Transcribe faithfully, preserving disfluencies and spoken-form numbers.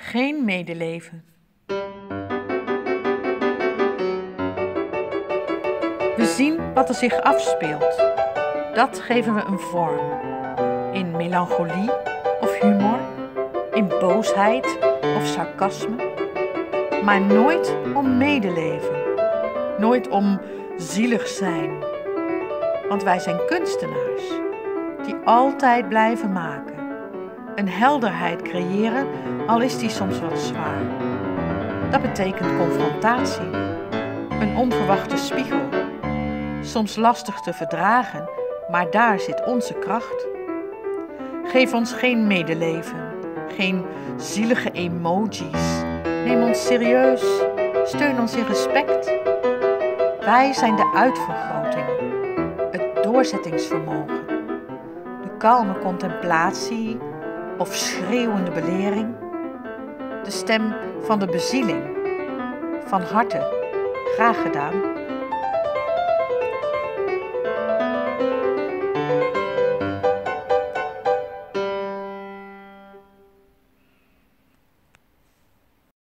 Geen medeleven. We zien wat er zich afspeelt. Dat geven we een vorm. In melancholie of humor, in boosheid of sarcasme. Maar nooit om medeleven. Nooit om zielig zijn. Want wij zijn kunstenaars die altijd blijven maken. Een helderheid creëren, al is die soms wat zwaar. Dat betekent confrontatie, een onverwachte spiegel. Soms lastig te verdragen, maar daar zit onze kracht. Geef ons geen medeleven, geen zielige emojis. Neem ons serieus, steun ons in respect. Wij zijn de uitvergroting, het doorzettingsvermogen, de kalme contemplatie of schreeuwende belering, de stem van de bezieling. Van harte, graag gedaan.